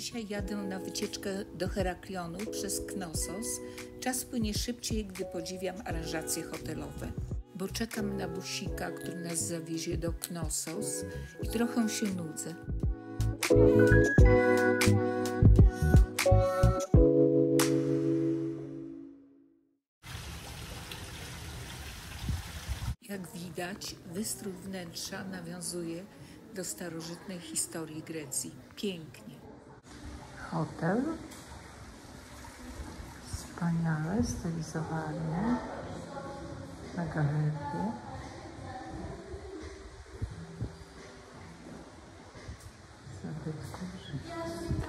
Dzisiaj jadę na wycieczkę do Heraklionu przez Knossos. Czas płynie szybciej, gdy podziwiam aranżacje hotelowe, bo czekam na busika, który nas zawiezie do Knossos i trochę się nudzę. Jak widać, wystrój wnętrza nawiązuje do starożytnej historii Grecji. Pięknie. Hotel. Wspaniale stylizowany na galerię. Zabytków rzymskich.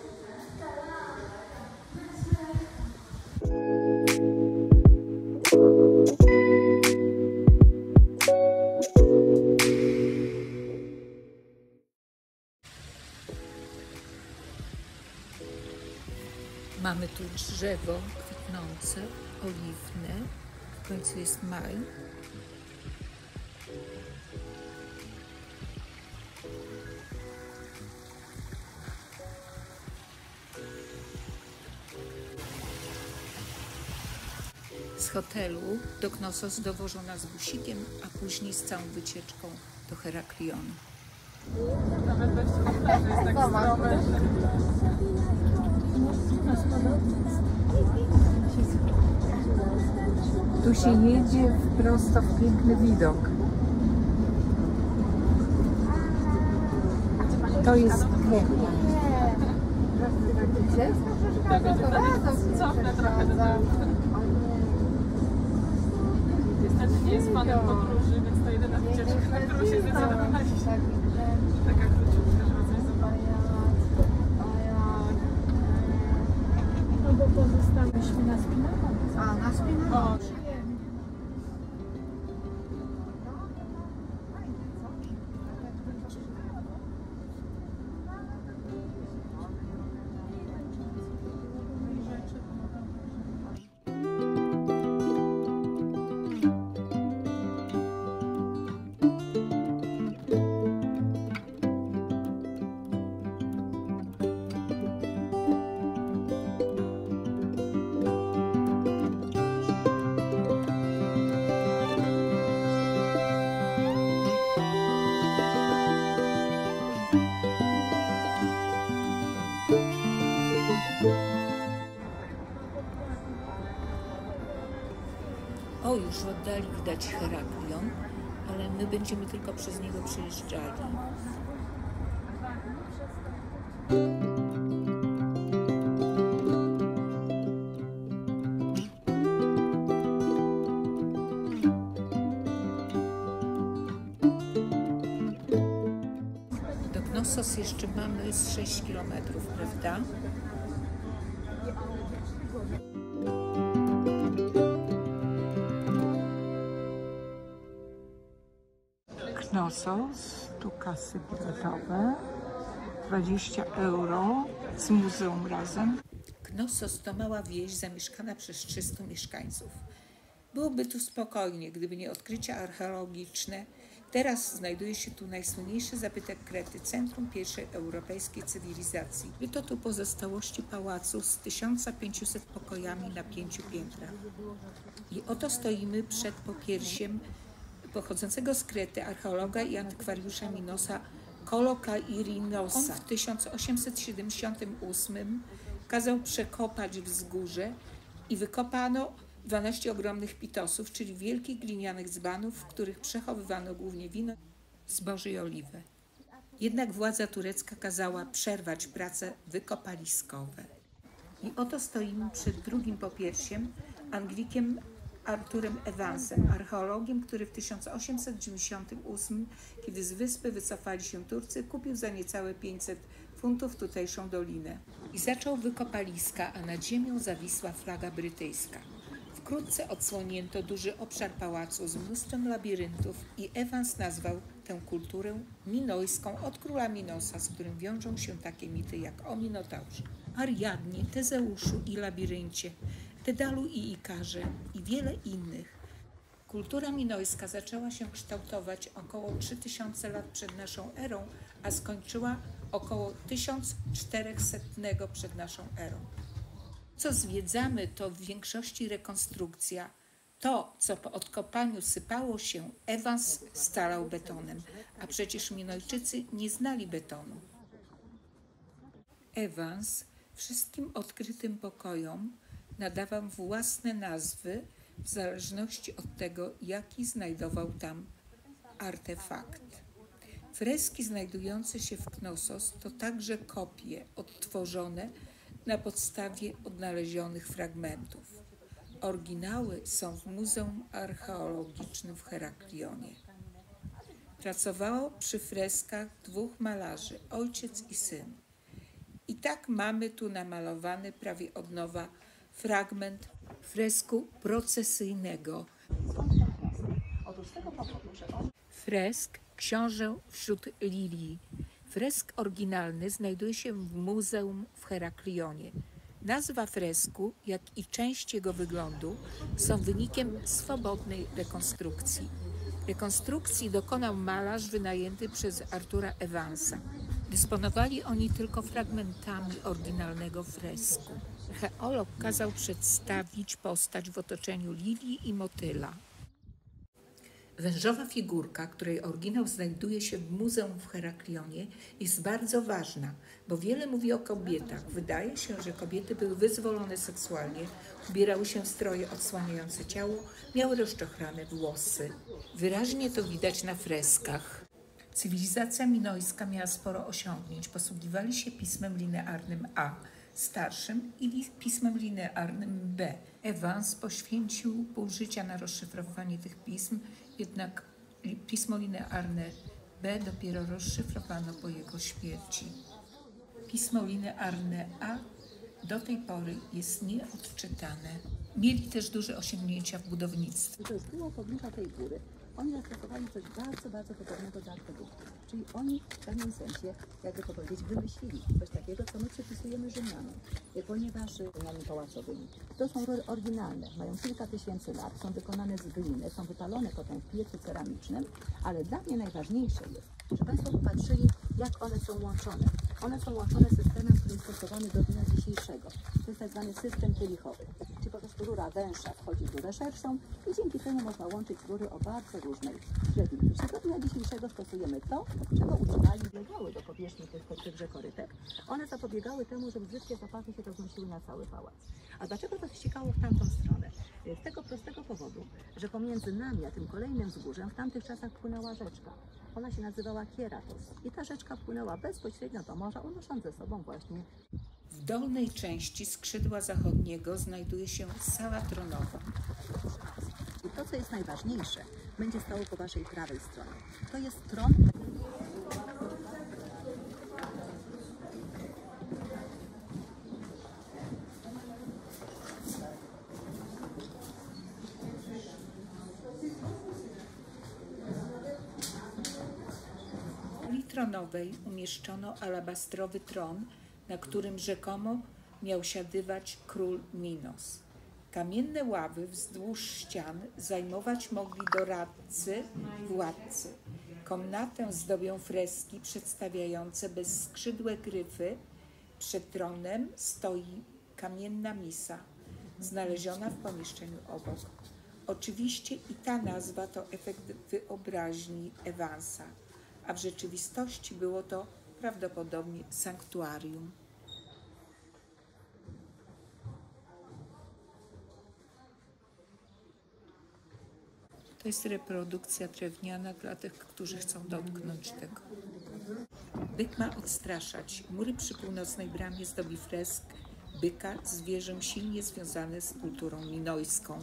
Mamy tu drzewo kwitnące, oliwne. W końcu jest maj. Z hotelu do Knossos dowożą nas busikiem, a później z całą wycieczką do Heraklionu. Nawet wejście na plażę jest tak zdrowe. Tu się jedzie prosto w piękny widok. To jest piękne. Cofnę trochę do tyłu. Niestety nie jest fanem podróży, więc to jedyna wycieczka, na którą się zdecydowaliśmy. Taka króciutka, żeby coś zobaczyć. No bo pozostaliśmy na Spinaku. A, na Spinaku. O, już w oddali widać Heraklion, ale my będziemy tylko przez niego przejeżdżali. Do Knossos jeszcze mamy z 6 km, prawda? Knossos, tu kasy biletowe, 20 euro z muzeum razem. Knossos to mała wieś zamieszkana przez 300 mieszkańców. Byłoby tu spokojnie, gdyby nie odkrycia archeologiczne. Teraz znajduje się tu najsłynniejszy zabytek Krety, centrum pierwszej europejskiej cywilizacji. To tu pozostałości pałacu z 1500 pokojami na 5 piętrach. I oto stoimy przed popiersiem pochodzącego z Krety archeologa i antykwariusza Minosa Kolokairinosa. On w 1878 kazał przekopać wzgórze i wykopano 12 ogromnych pitosów, czyli wielkich glinianych dzbanów, w których przechowywano głównie wino, zboże i oliwę. Jednak władza turecka kazała przerwać prace wykopaliskowe. I oto stoimy przed drugim popiersiem, Anglikiem Arturem Evansem, archeologiem, który w 1898, kiedy z wyspy wycofali się Turcy, kupił za niecałe 500 funtów tutejszą dolinę. I zaczął wykopaliska, a nad ziemią zawisła flaga brytyjska. Wkrótce odsłonięto duży obszar pałacu z mnóstwem labiryntów i Evans nazwał tę kulturę minojską od króla Minosa, z którym wiążą się takie mity jak o Minotaurze, Ariadnie, Tezeuszu i labiryncie, Dedalu i Ikarze i wiele innych. Kultura minojska zaczęła się kształtować około 3000 lat przed naszą erą, a skończyła około 1400 przed naszą erą. Co zwiedzamy, to w większości rekonstrukcja. To, co po odkopaniu sypało się, Evans scalał betonem, a przecież Minojczycy nie znali betonu. Evans wszystkim odkrytym pokojom nadawał własne nazwy w zależności od tego, jaki znajdował tam artefakt. Freski znajdujące się w Knossos to także kopie odtworzone na podstawie odnalezionych fragmentów. Oryginały są w Muzeum Archeologicznym w Heraklionie. Pracowało przy freskach 2 malarzy, ojciec i syn. I tak mamy tu namalowany prawie od nowa fragment fresku procesyjnego. Fresk Książę wśród lilii. Fresk oryginalny znajduje się w Muzeum w Heraklionie. Nazwa fresku, jak i część jego wyglądu są wynikiem swobodnej rekonstrukcji. Rekonstrukcji dokonał malarz wynajęty przez Artura Evansa. Dysponowali oni tylko fragmentami oryginalnego fresku. Archeolog kazał przedstawić postać w otoczeniu lilii i motyla. Wężowa figurka, której oryginał znajduje się w Muzeum w Heraklionie, jest bardzo ważna, bo wiele mówi o kobietach. Wydaje się, że kobiety były wyzwolone seksualnie, ubierały się w stroje odsłaniające ciało, miały rozczochrane włosy. Wyraźnie to widać na freskach. Cywilizacja minojska miała sporo osiągnięć. Posługiwali się pismem linearnym A, starszym, i pismem linearnym B. Evans poświęcił pół życia na rozszyfrowanie tych pism, jednak pismo linearne B dopiero rozszyfrowano po jego śmierci. Pismo linearne A do tej pory jest nieodczytane. Mieli też duże osiągnięcia w budownictwie. To jest było pobliża tej góry. Oni zastosowali coś bardzo, bardzo podobnego do akweduktów. Czyli oni w pewnym sensie, jakby to powiedzieć, wymyślili coś takiego, co my przypisujemy Rzymianom, ponieważ Rzymianami pałacowymi. To są oryginalne, mają kilka tysięcy lat, są wykonane z gliny, są wypalone potem w piecu ceramicznym, ale dla mnie najważniejsze jest, że Państwo popatrzyli, jak one są łączone. One są łączone systemem, który jest stosowany do dnia dzisiejszego. To jest tak zwany system kielichowy. Czyli po prostu rura węższa wchodzi w rurę szerszą i dzięki temu można łączyć rury o bardzo różnej średnicy. Do dnia dzisiejszego stosujemy to, czego używali, biegały do powierzchni tychże korytek. One zapobiegały temu, żeby brzydkie zapachy się roznosiły na cały pałac. A dlaczego to ściekało w tamtą stronę? Z tego prostego powodu, że pomiędzy nami a tym kolejnym wzgórzem w tamtych czasach płynęła rzeczka. Ona się nazywała Kieratos i ta rzeczka płynęła bezpośrednio do morza, unosząc ze sobą właśnie. W dolnej części skrzydła zachodniego znajduje się sala tronowa. I to, co jest najważniejsze, będzie stało po Waszej prawej stronie. To jest tron. W sali tronowej umieszczono alabastrowy tron, na którym rzekomo miał siadywać król Minos. Kamienne ławy wzdłuż ścian zajmować mogli doradcy, władcy. Komnatę zdobią freski przedstawiające bezskrzydłe gryfy. Przed tronem stoi kamienna misa, znaleziona w pomieszczeniu obok. Oczywiście i ta nazwa to efekt wyobraźni Evansa, a w rzeczywistości było to prawdopodobnie sanktuarium. To jest reprodukcja drewniana dla tych, którzy chcą dotknąć tego. Byk ma odstraszać. Mury przy północnej bramie zdobi fresk byka, zwierzę silnie związane z kulturą minojską.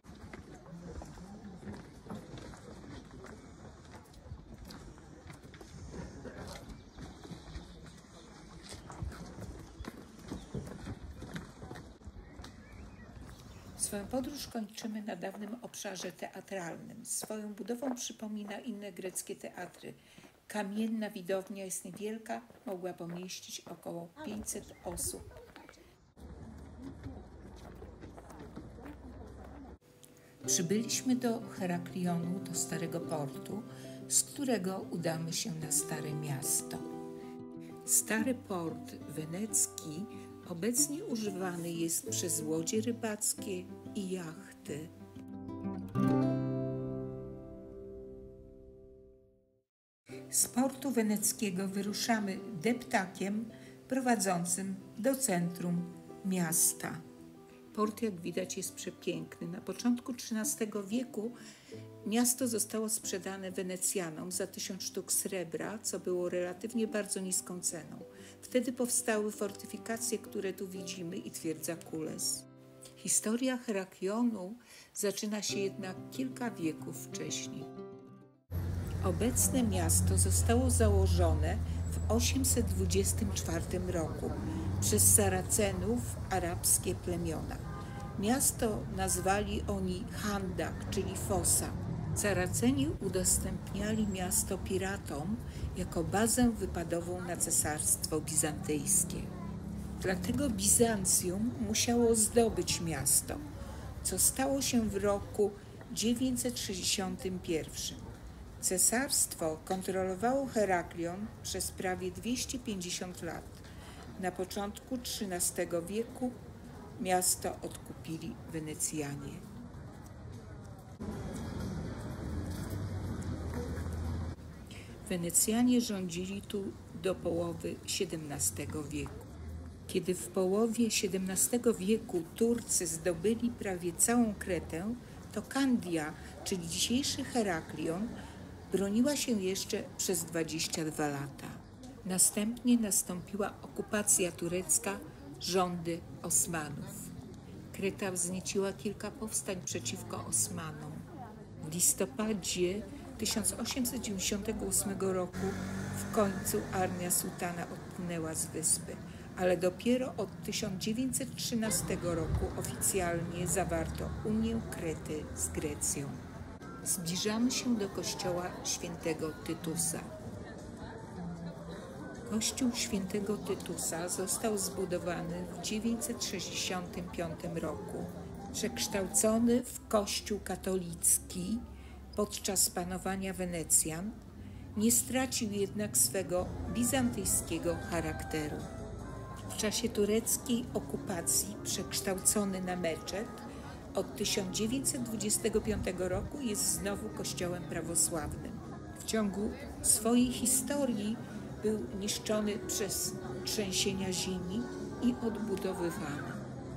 Swoją podróż kończymy na dawnym obszarze teatralnym. Swoją budową przypomina inne greckie teatry. Kamienna widownia jest niewielka, mogła pomieścić około 500 osób. Przybyliśmy do Heraklionu, do Starego Portu, z którego udamy się na Stare Miasto. Stary port wenecki obecnie używany jest przez łodzie rybackie i jachty. Z portu weneckiego wyruszamy deptakiem prowadzącym do centrum miasta. Port, jak widać, jest przepiękny. Na początku XIII wieku miasto zostało sprzedane Wenecjanom za 1000 sztuk srebra, co było relatywnie bardzo niską ceną. Wtedy powstały fortyfikacje, które tu widzimy, i twierdza Kules. Historia Heraklionu zaczyna się jednak kilka wieków wcześniej. Obecne miasto zostało założone w 824 roku przez Saracenów, arabskie plemiona. Miasto nazwali oni Handak, czyli Fosa. Saraceni udostępniali miasto piratom jako bazę wypadową na cesarstwo bizantyjskie. Dlatego Bizancjum musiało zdobyć miasto, co stało się w roku 961. Cesarstwo kontrolowało Heraklion przez prawie 250 lat. Na początku XIII wieku miasto odkupili Wenecjanie. Wenecjanie rządzili tu do połowy XVII wieku. Kiedy w połowie XVII wieku Turcy zdobyli prawie całą Kretę, to Kandia, czyli dzisiejszy Heraklion, broniła się jeszcze przez 22 lata. Następnie nastąpiła okupacja turecka, rządy Osmanów. Kreta wznieciła kilka powstań przeciwko Osmanom. W listopadzie 1898 roku w końcu armia sułtana odpłynęła z wyspy, ale dopiero od 1913 roku oficjalnie zawarto Unię Krety z Grecją. Zbliżamy się do kościoła świętego Tytusa. Kościół świętego Tytusa został zbudowany w 965 roku. Przekształcony w kościół katolicki podczas panowania Wenecjan, nie stracił jednak swego bizantyjskiego charakteru. W czasie tureckiej okupacji przekształcony na meczet, od 1925 roku jest znowu kościołem prawosławnym. W ciągu swojej historii był niszczony przez trzęsienia ziemi i odbudowywany.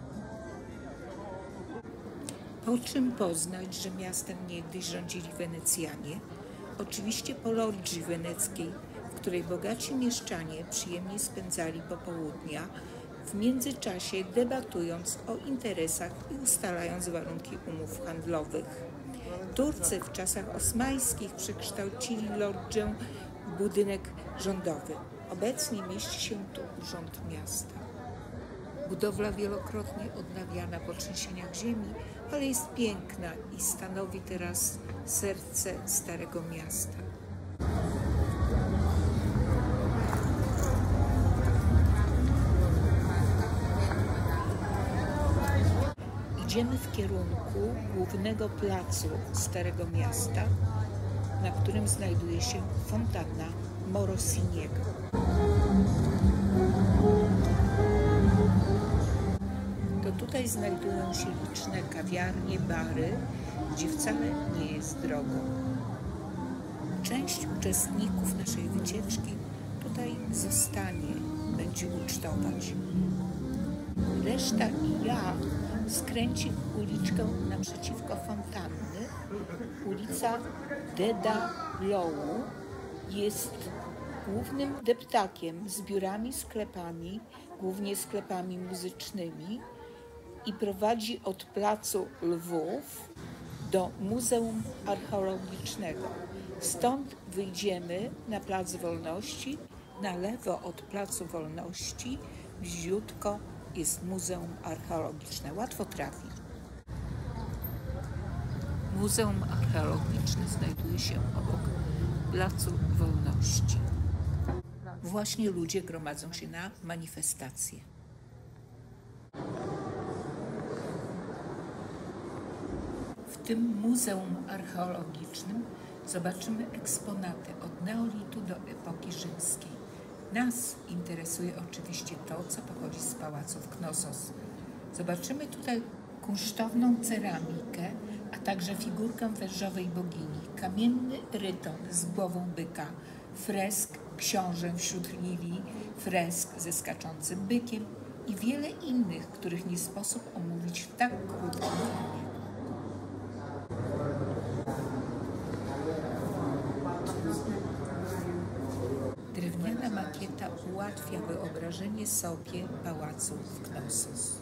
Po czym poznać, że miastem niegdyś rządzili Wenecjanie? Oczywiście po logii weneckiej, w której bogaci mieszczanie przyjemnie spędzali popołudnia, w międzyczasie debatując o interesach i ustalając warunki umów handlowych. Turcy w czasach osmańskich przekształcili lodżę w budynek rządowy. Obecnie mieści się tu urząd miasta. Budowla wielokrotnie odnawiana po trzęsieniach ziemi, ale jest piękna i stanowi teraz serce Starego Miasta. Idziemy w kierunku głównego placu Starego Miasta, na którym znajduje się fontanna Morosiniego. To tutaj znajdują się liczne kawiarnie, bary, gdzie wcale nie jest drogo. Część uczestników naszej wycieczki tutaj zostanie, będzie ucztować. Reszta i ja skręci w uliczkę naprzeciwko fontanny. Ulica Deda Lowu jest głównym deptakiem z biurami, sklepami, głównie sklepami muzycznymi, i prowadzi od placu Lwów do Muzeum Archeologicznego. Stąd wyjdziemy na Plac Wolności. Na lewo od Placu Wolności bliziutko jest Muzeum Archeologiczne. Łatwo trafić. Muzeum Archeologiczne znajduje się obok Placu Wolności. Właśnie ludzie gromadzą się na manifestacje. W tym Muzeum Archeologicznym zobaczymy eksponaty od neolitu do epoki rzymskiej. Nas interesuje oczywiście to, co pochodzi z pałaców Knossos. Zobaczymy tutaj kunsztowną ceramikę, a także figurkę wężowej bogini, kamienny ryton z głową byka, fresk książę wśród lilii, fresk ze skaczącym bykiem i wiele innych, których nie sposób omówić w tak krótkim filmie. Drewniana makieta ułatwia wyobrażenie sobie pałacu w Knossos.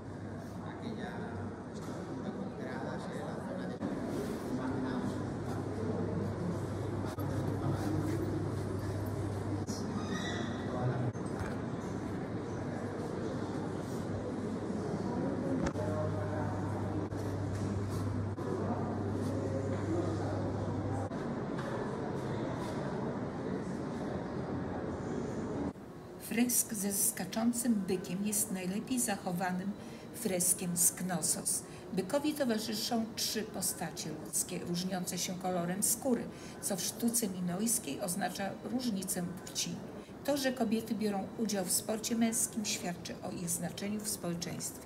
Fresk ze skaczącym bykiem jest najlepiej zachowanym freskiem z Knossos. Bykowi towarzyszą 3 postacie ludzkie, różniące się kolorem skóry, co w sztuce minojskiej oznacza różnicę płci. To, że kobiety biorą udział w sporcie męskim, świadczy o ich znaczeniu w społeczeństwie.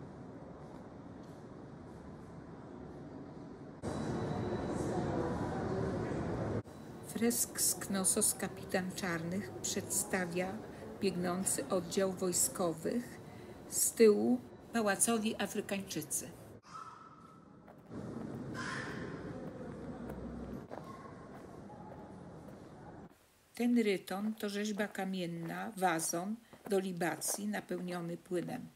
Fresk z Knossos Kapitan Czarnych przedstawia biegnący oddział wojskowych, z tyłu pałacowi Afrykańczycy. Ten ryton to rzeźba kamienna, wazon do libacji napełniony płynem.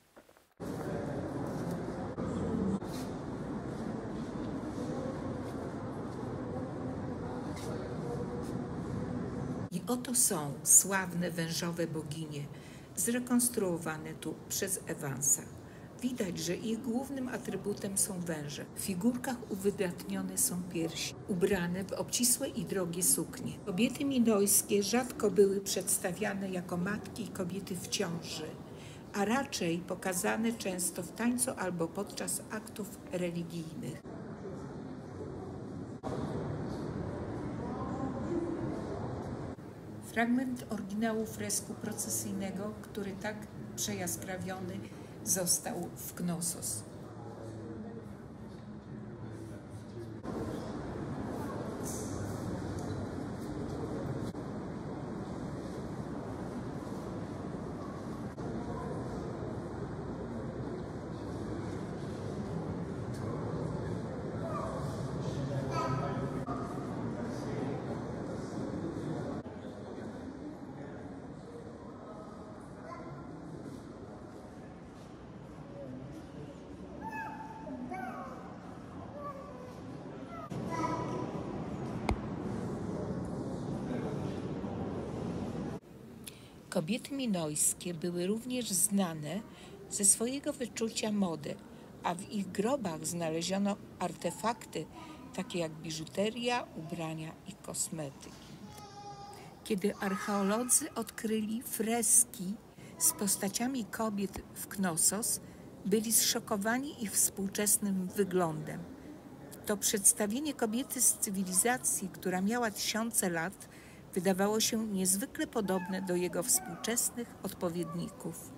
I oto są sławne wężowe boginie, zrekonstruowane tu przez Evansa. Widać, że ich głównym atrybutem są węże. W figurkach uwydatnione są piersi, ubrane w obcisłe i drogie suknie. Kobiety minojskie rzadko były przedstawiane jako matki i kobiety w ciąży, a raczej pokazane często w tańcu albo podczas aktów religijnych. Fragment oryginału fresku procesyjnego, który tak przejaskrawiony został w Knossos. Kobiety minojskie były również znane ze swojego wyczucia mody, a w ich grobach znaleziono artefakty takie jak biżuteria, ubrania i kosmetyki. Kiedy archeolodzy odkryli freski z postaciami kobiet w Knossos, byli zszokowani ich współczesnym wyglądem. To przedstawienie kobiety z cywilizacji, która miała tysiące lat, wydawało się niezwykle podobne do jego współczesnych odpowiedników.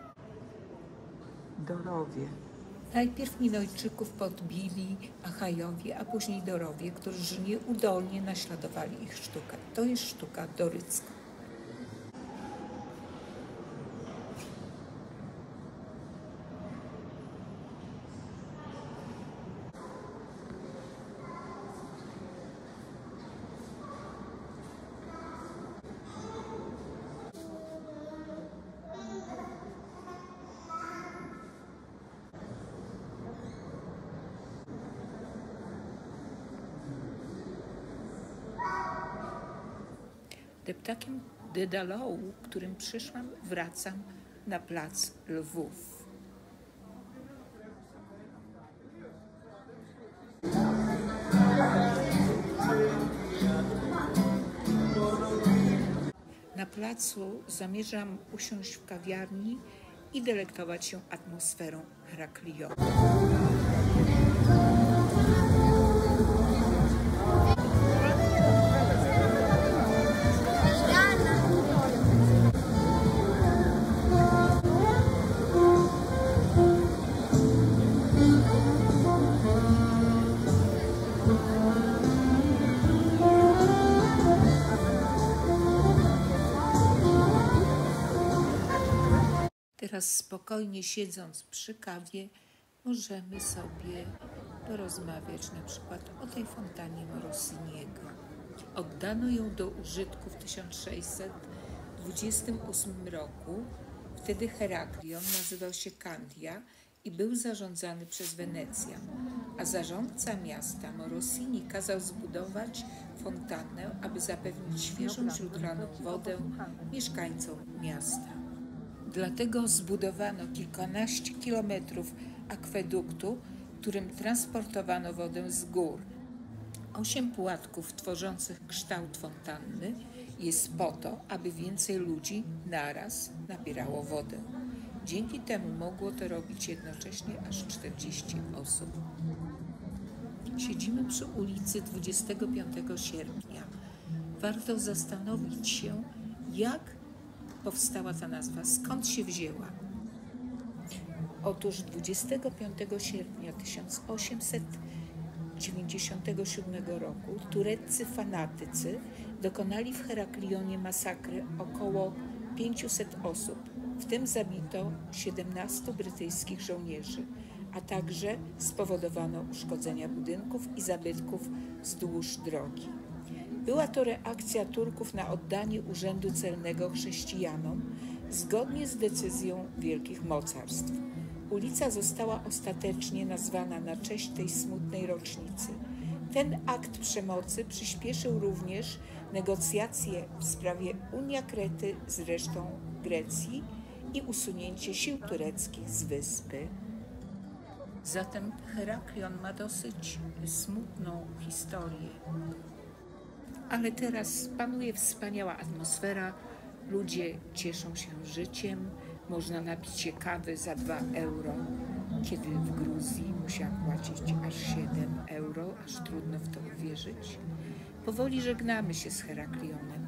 Dorowie. Najpierw Minojczyków podbili Achajowie, a później Dorowie, którzy nieudolnie naśladowali ich sztukę. To jest sztuka dorycka. Deptakiem Dedalołu, którym przyszłam, wracam na plac Lwów. Na placu zamierzam usiąść w kawiarni i delektować się atmosferą Heraklionu. teraz spokojnie siedząc przy kawie możemy sobie porozmawiać na przykład o tej fontannie Morosiniego. Oddano ją do użytku w 1628 roku. Wtedy Heraklion nazywał się Candia i był zarządzany przez Wenecjan, a zarządca miasta Morosini kazał zbudować fontannę, aby zapewnić świeżą źródlaną wodę mieszkańcom miasta. Dlatego zbudowano kilkanaście kilometrów akweduktu, którym transportowano wodę z gór. 8 płatków tworzących kształt fontanny jest po to, aby więcej ludzi naraz nabierało wodę. Dzięki temu mogło to robić jednocześnie aż 40 osób. Siedzimy przy ulicy 25 sierpnia. Warto zastanowić się, jak powstała ta nazwa, skąd się wzięła. Otóż 25 sierpnia 1897 roku tureccy fanatycy dokonali w Heraklionie masakry około 500 osób, w tym zabito 17 brytyjskich żołnierzy, a także spowodowano uszkodzenia budynków i zabytków wzdłuż drogi. Była to reakcja Turków na oddanie urzędu celnego chrześcijanom zgodnie z decyzją wielkich mocarstw. Ulica została ostatecznie nazwana na cześć tej smutnej rocznicy. Ten akt przemocy przyspieszył również negocjacje w sprawie Unia Krety z resztą Grecji i usunięcie sił tureckich z wyspy. Zatem Heraklion ma dosyć smutną historię. Ale teraz panuje wspaniała atmosfera, ludzie cieszą się życiem, można napić się kawy za 2 euro, kiedy w Gruzji musiałam płacić aż 7 euro, aż trudno w to uwierzyć. Powoli żegnamy się z Heraklionem.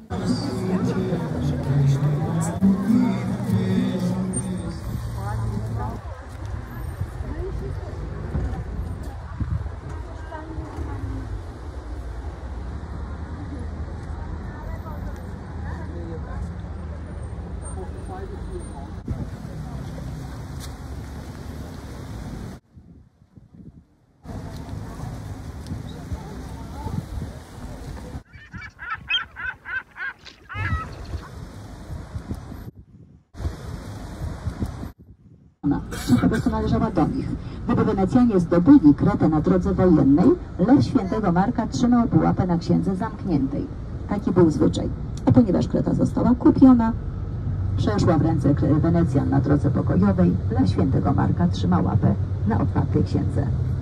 Czy po prostu należała do nich. Gdyby Wenecjanie zdobyli Kretę na drodze wojennej, lew świętego Marka trzymał pułapę na księdze zamkniętej. Taki był zwyczaj. A ponieważ Kreta została kupiona, przeszła w ręce Wenecjan na drodze pokojowej, lew świętego Marka trzymał łapę na otwartej księdze.